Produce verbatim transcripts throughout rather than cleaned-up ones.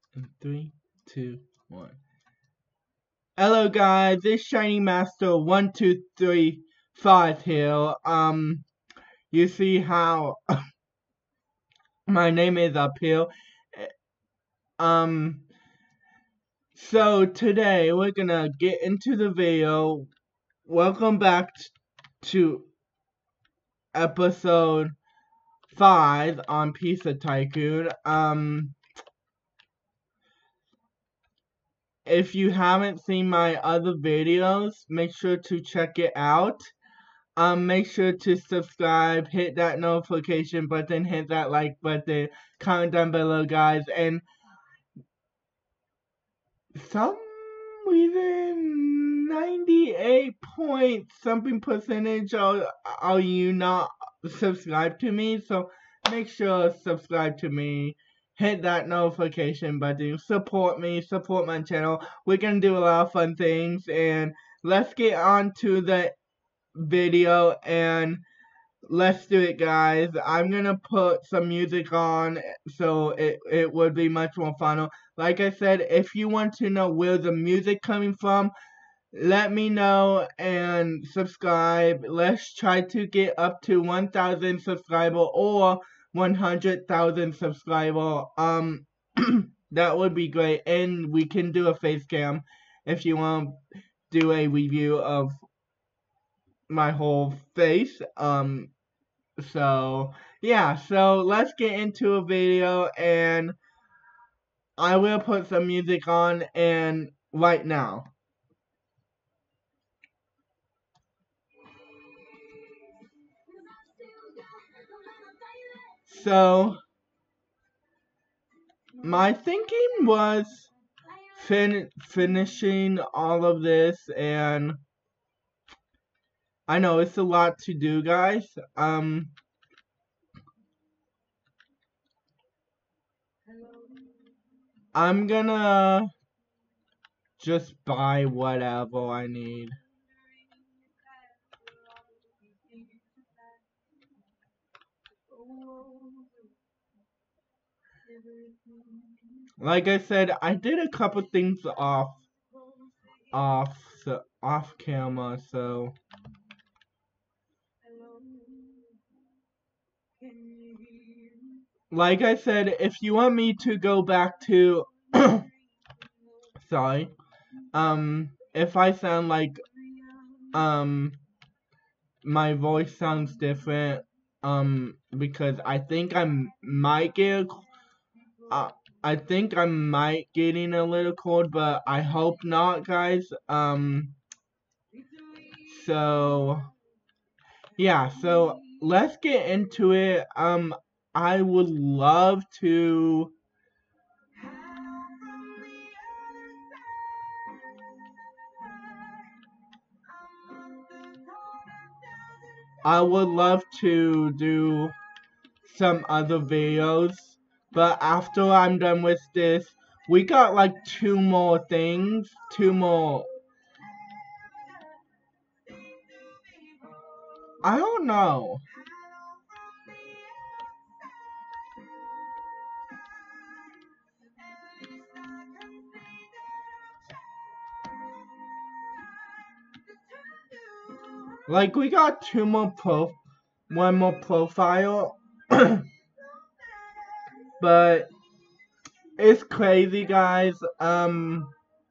In three, two, one. Hello guys, it's Shiny Master one two three five here. Um you see how my name is up here. Um so today we're gonna get into the video. Welcome back to episode five on Pizza Tycoon. Um if you haven't seen my other videos, make sure to check it out. Um, make sure to subscribe, hit that notification button, hit that like button, comment down below, guys, and some reason ninety-eight point something percentage are, are you not subscribed to me, so make sure to subscribe to me, hit that notification button, support me, support my channel. We're gonna do a lot of fun things, and let's get on to the video, and let's do it, guys. I'm gonna put some music on so it, it would be much more fun. Like I said, if you want to know where the music coming from, let me know and subscribe. Let's try to get up to one thousand subscriber or one hundred thousand subscriber. Um, that would be great. And we can do a face cam if you want to do a review of my whole face. Um, so yeah, so let's get into a video, and I will put some music on and right now. So my thinking was fin finishing all of this, and I know it's a lot to do, guys. Um I'm gonna just buy whatever I need. Like I said, I did a couple things off off so, off camera, so like I said, if you want me to go back to sorry, um if I sound like um my voice sounds different, um because I think I might get uh, I think I might getting a little cold, but I hope not, guys. Um so yeah, so let's get into it. um I would love to I would love to do some other videos, but after I'm done with this, we got like two more things, two more. I don't know. Like we got two more pro, one more profile, but it's crazy, guys. Um,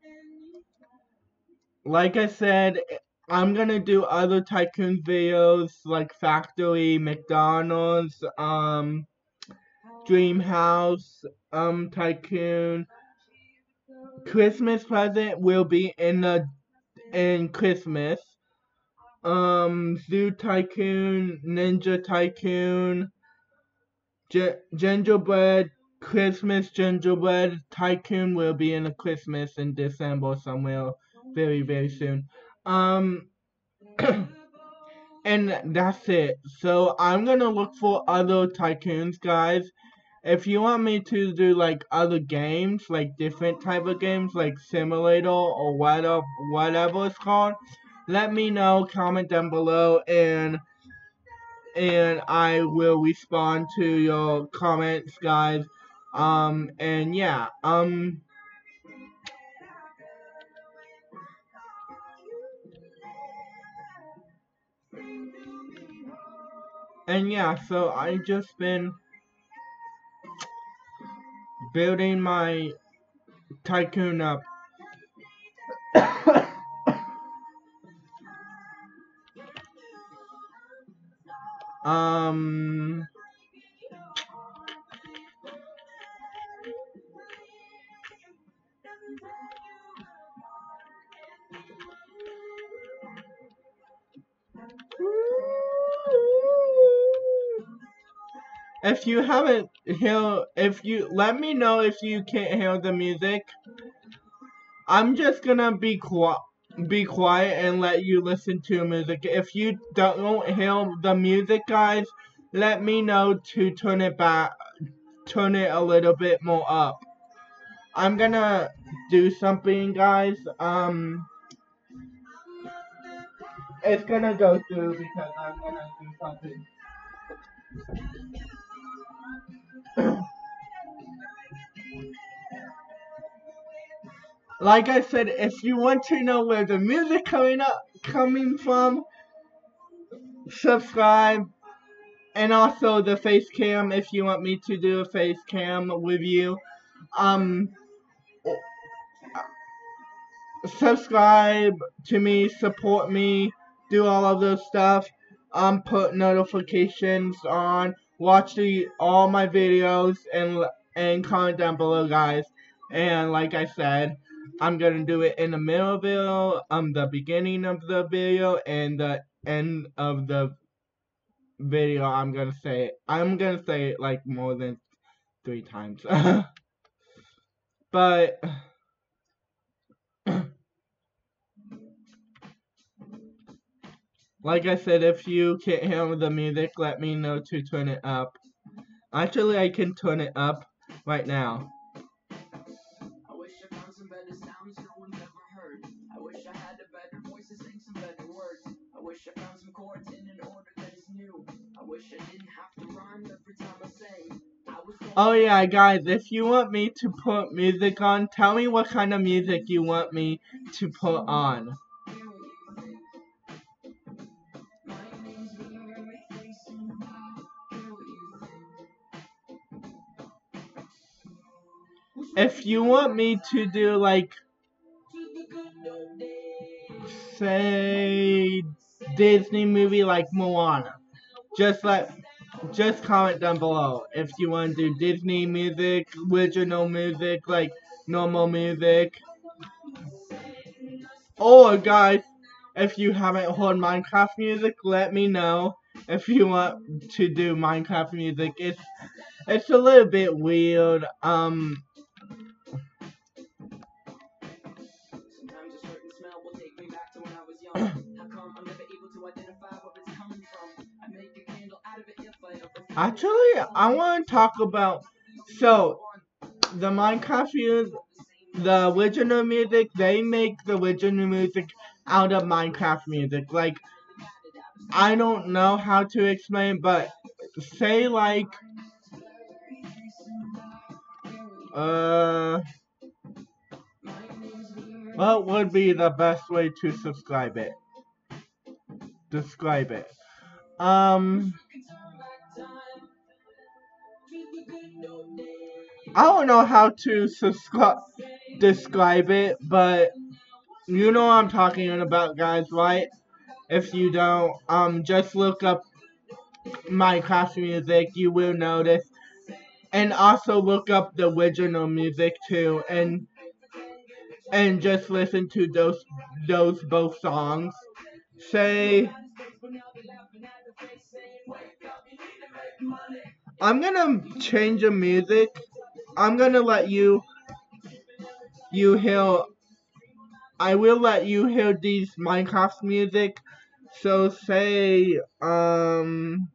like I said, I'm gonna do other tycoon videos like Factory, McDonald's, um, Dream House, um, Tycoon. Christmas present will be in the in Christmas. Um, Zoo Tycoon, Ninja Tycoon, G Gingerbread, Christmas Gingerbread Tycoon will be in a Christmas in December somewhere very, very soon. Um, and that's it. So I'm gonna look for other tycoons, guys. If you want me to do like other games, like different type of games, like simulator or whatever, whatever it's called, let me know. Comment down below, and and I will respond to your comments, guys. Um, and yeah, um, and yeah, so I just been building my tycoon up. um, if you haven't hear, if you let me know if you can't hear the music. I'm just gonna be quiet. Be quiet and let you listen to music. If you don't hear the music, guys, let me know to turn it back, turn it a little bit more up. I'm gonna do something, guys. Um, it's gonna go through because I'm gonna do something. Like I said, if you want to know where the music coming up coming from, subscribe. And also the face cam if you want me to do a face cam with you. Um, subscribe to me, support me, do all of those stuff. Um, put notifications on, watch the all my videos, and and comment down below, guys. And like I said, I'm gonna do it in the middle of the video, um, the beginning of the video, and the end of the video. I'm gonna say it. I'm gonna say it like more than three times. But like I said, if you can't hear the music, let me know to turn it up. Actually, I can turn it up right now. I wish I found some better sounds no one's ever heard. I wish I had a better voice to sing some better words. I wish I found some chords in an order that is new. I wish I didn't have to rhyme every time I sang. Oh yeah, guys, if you want me to put music on, tell me what kind of music you want me to put on. If you want me to do like, say, Disney movie like Moana, just let, just comment down below if you want to do Disney music, original music, like normal music. Or guys, if you haven't heard Minecraft music, let me know if you want to do Minecraft music. It's it's a little bit weird. Um Actually, I want to talk about, so the Minecraft music, the original music, they make the original music out of Minecraft music. Like, I don't know how to explain, but say like, uh, what would be the best way to subscribe it? Describe it. Um, I don't know how to subscribe, describe it, but you know what I'm talking about, guys, right? If you don't, um, just look up Minecraft music, you will notice. And also look up the original music too, and and just listen to those those both songs. Say, I'm gonna change the music. I'm gonna let you you hear. I will let you hear these Minecraft music. So say, um,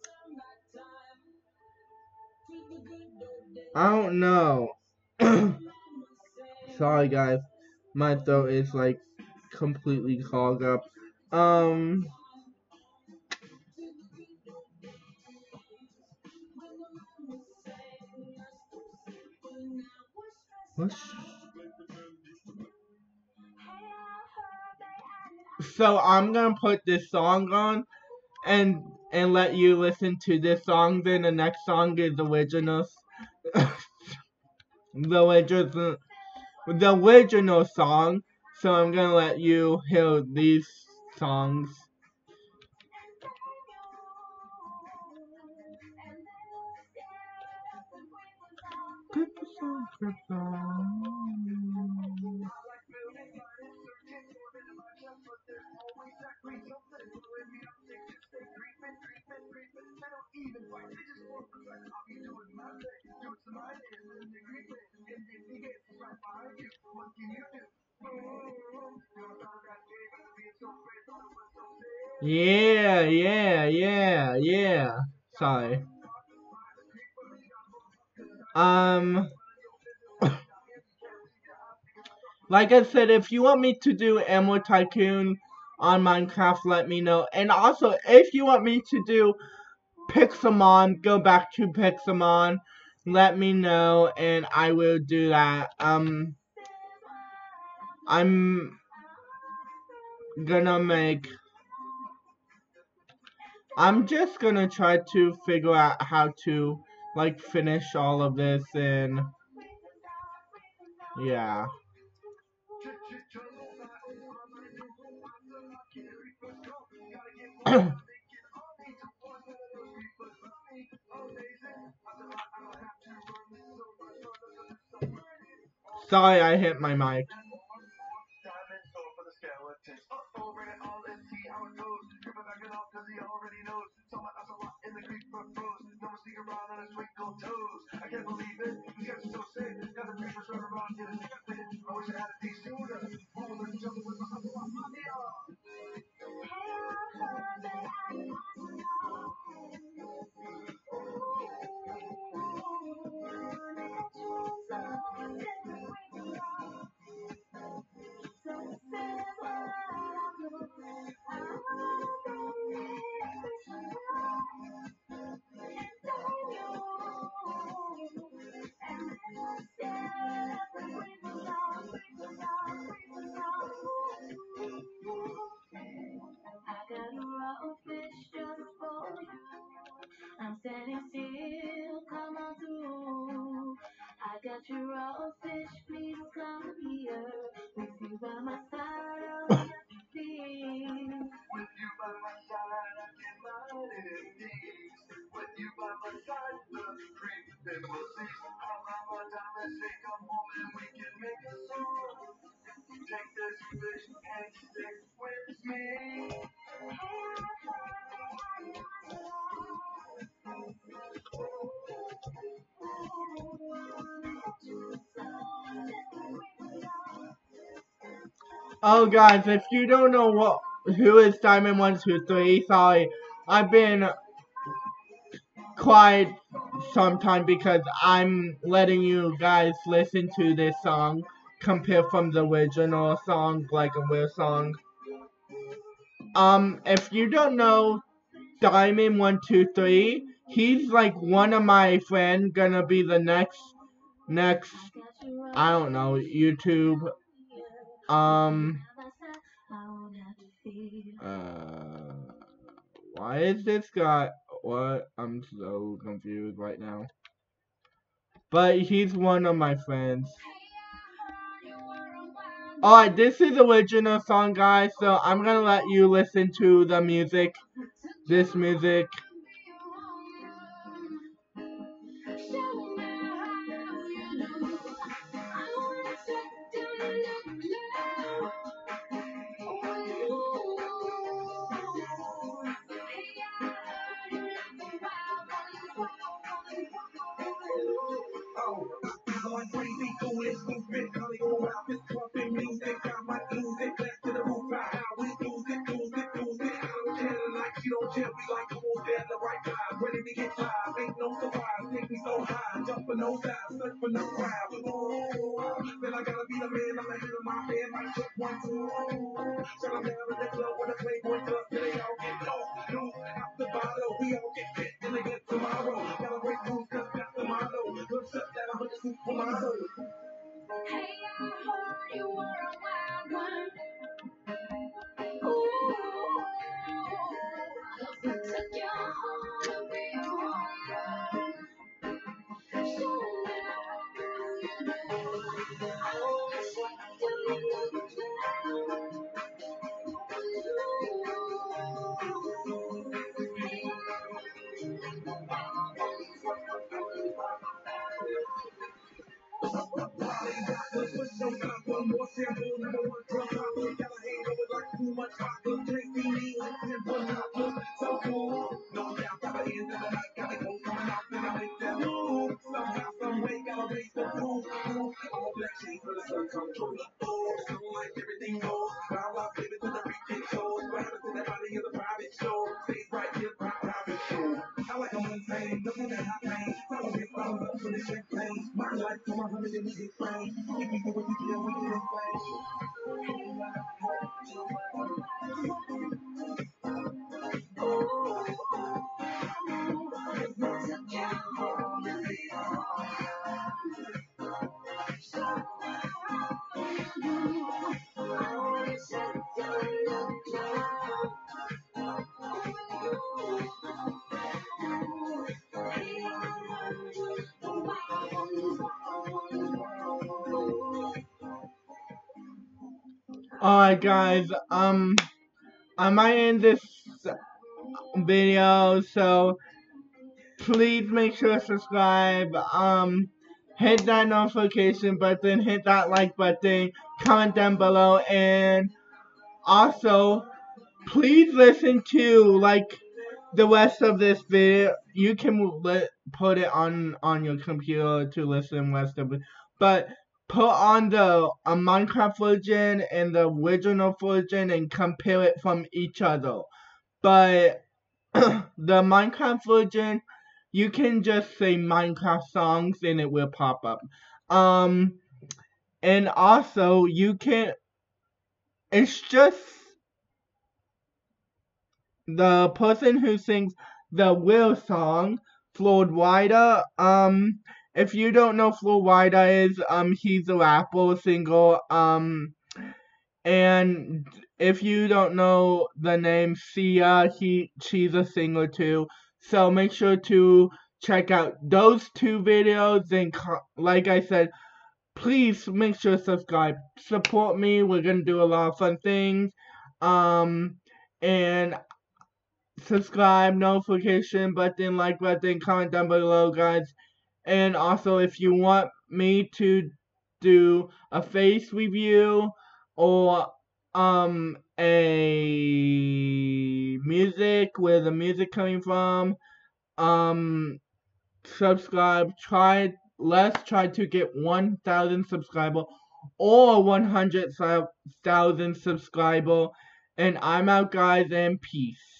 I don't know. Sorry guys, my throat is like completely clogged up. Um, So I'm gonna put this song on and and let you listen to this song. Then the next song is the original, the original, the original song. So I'm gonna let you hear these songs. Yeah, yeah, yeah, yeah. Sorry. Um, like I said, if you want me to do Emerald Tycoon on Minecraft, let me know. And also, if you want me to do Pixelmon, go back to Pixelmon, let me know, and I will do that. Um, I'm gonna make. I'm just gonna try to figure out how to like finish all of this and yeah. Sorry, I hit my mic. Oh, guys, if you don't know what who is Diamond One Two Three, sorry, I've been quiet sometime because I'm letting you guys listen to this song compared from the original song, like a real song. Um, if you don't know Diamond One Two Three, he's like one of my friends, gonna be the next next I don't know YouTube. Um. Uh, why is this guy? What? I'm so confused right now. But he's one of my friends. Alright, this is the original song, guys. So I'm gonna let you listen to the music. This music. Hey, I heard you were a wild one. Ooh, took you home to be a woman. Show me how you do. I wanna see you look down. Alright guys, um, I might end this video, so please make sure to subscribe, um, hit that notification button, hit that like button, comment down below, and also, please listen to, like, the rest of this video. You can li put it on, on your computer to listen rest of it, but put on the a Minecraft version and the original version and compare it from each other. But the Minecraft version, you can just say Minecraft songs and it will pop up. Um, and also you can, it's just the person who sings the real song, Floyd Wider. Um, if you don't know Floyd Wider is, um, he's a rapper, singer, um, and if you don't know the name Sia, he, she's a singer too. So make sure to check out those two videos, and like I said, please make sure to subscribe. Support me, we're gonna do a lot of fun things. Um, and subscribe, notification button, like button, comment down below, guys. And also, if you want me to do a face review or um a music, where the music coming from, um subscribe. Try let's try to get one thousand subscriber or one hundred thousand subscriber. And I'm out, guys, and peace.